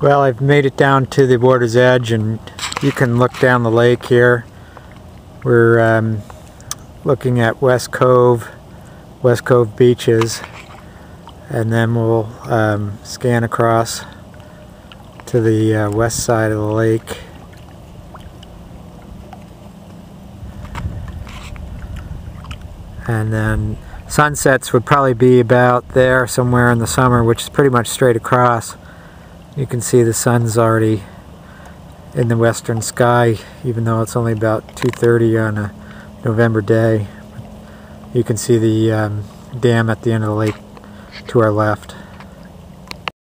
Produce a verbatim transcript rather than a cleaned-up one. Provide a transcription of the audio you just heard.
Well, I've made it down to the water's edge, and you can look down the lake here. We're um, looking at West Cove, West Cove beaches, and then we'll um, scan across to the uh, west side of the lake. And then sunsets would probably be about there somewhere in the summer, which is pretty much straight across. You can see the sun's already in the western sky, even though it's only about two thirty on a November day. You can see the um, dam at the end of the lake to our left.